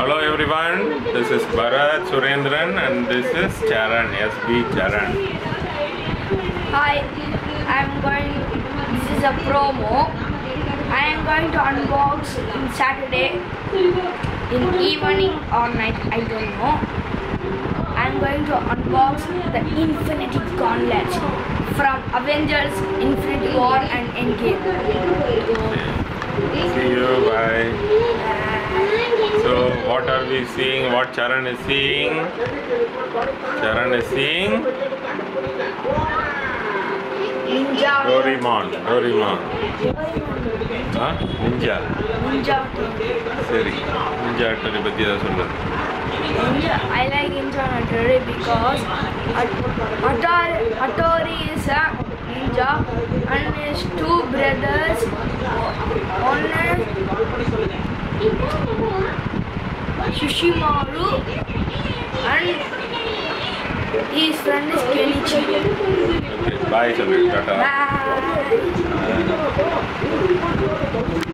Hello everyone, this is Barath Surendran and this is Charan, S.B.Charan. Hi, this is a promo. I am going to unbox on Saturday in evening or night, I don't know. I am going to unbox the Infinity Gauntlet from Avengers, Infinity War and Endgame. See you, bye. So what are we seeing? What Charan is seeing? Charan is seeing Ninja. Doraemon. Huh? Ninja. Seri. Ninja Hattori பத்தி ஏதாவது சொல்லு. I like Ninja Hattori because Hattori is a ninja and his two brothers. One is Shishimaru and his friend is Kenichi. Okay, bye, Chandra. Tata. Bye.